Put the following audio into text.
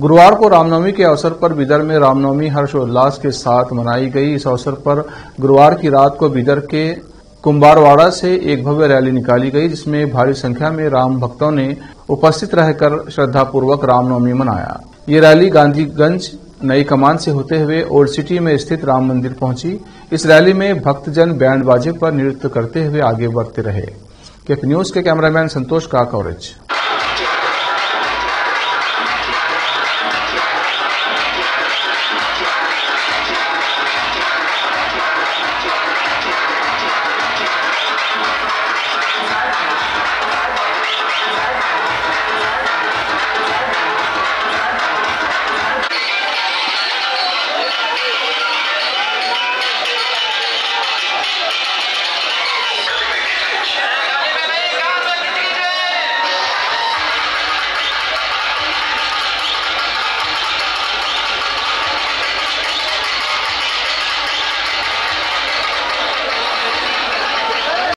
गुरुवार को रामनवमी के अवसर पर बिदर में रामनवमी हर्षोल्लास के साथ मनाई गई। इस अवसर पर गुरुवार की रात को बिदर के कुंभारवाड़ा से एक भव्य रैली निकाली गई, जिसमें भारी संख्या में राम भक्तों ने उपस्थित रहकर श्रद्धापूर्वक रामनवमी मनाया। ये रैली गांधीगंज नई कमान से होते हुए ओल्ड सिटी में स्थित राम मंदिर पहुंची। इस रैली में भक्तजन बैंड बाजे पर नृत्य करते हुए आगे बढ़ते रहे। केफ न्यूज के कैमरामैन संतोष का कवरेज।